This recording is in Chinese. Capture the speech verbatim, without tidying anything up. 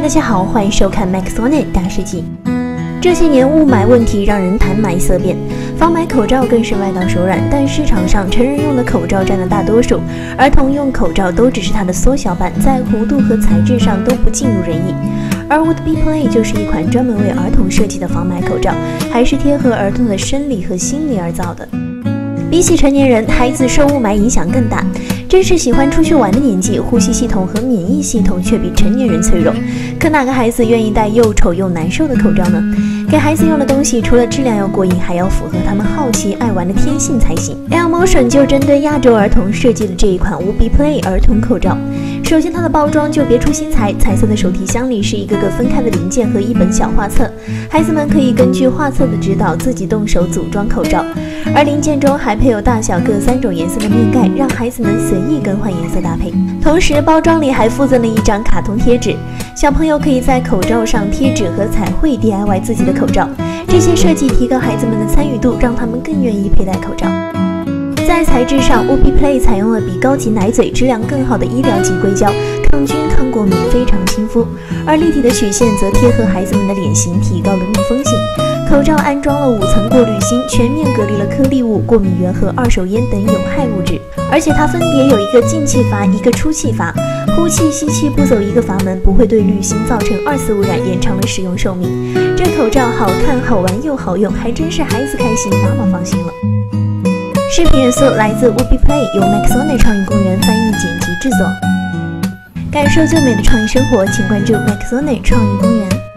家好，欢迎收看 Maxonet 大世纪。这些年雾霾问题让人谈霾色变，防霾口罩更是外道手软。但市场上成人用的口罩占了大多数，儿童用口罩都只是它的缩小版，在弧度和材质上都不尽如人意。而 Would Be Play 就是一款专门为儿童设计的防霾口罩，还是贴合儿童的生理和心理而造的。比起成年人，孩子受雾霾影响更大。正是喜欢出去玩的年纪，呼吸系统和免疫系统却比成年人脆弱。可哪个孩子愿意戴又丑又难受的口罩呢？给孩子用的东西，除了质量要过硬，还要符合他们好奇爱玩的天性才行。Air Motion 就针对亚洲儿童设计了这一款 Would Be Play 儿童口罩。首先，它的包装就别出心裁，彩色的手提箱里是一个个分开的零件和一本小画册，孩子们可以根据画册的指导自己动手组装口罩。而零件中还配有大小各三种颜色的面盖，让孩子们随意更换颜色搭配。同时，包装里还附赠了一张卡通贴纸，小朋友可以在口罩上贴纸和彩绘 D I Y 自己的口罩。这些设计提高孩子们的参与度，让他们更愿意佩戴口罩。在材质上 ，Would Be Play 采用了比高级奶嘴质量更好的医疗级硅胶，抗菌抗过敏，非常亲肤。而立体的曲线则贴合孩子们的脸型，提高了密封性。口罩安装了五层过滤芯，全面隔离了颗粒物、过敏源和二手烟等有害物质。而且它分别有一个进气阀，一个出气阀，呼气、吸气不走一个阀门，不会对滤芯造成二次污染，延长了使用寿命。这口罩好看、好玩又好用，还真是孩子开心，妈妈放心了。视频元素来自 Would Be Play， 由 Maxonet 创意公园翻译、剪辑制作。感受最美的创意生活，请关注 Maxonet 创意公园。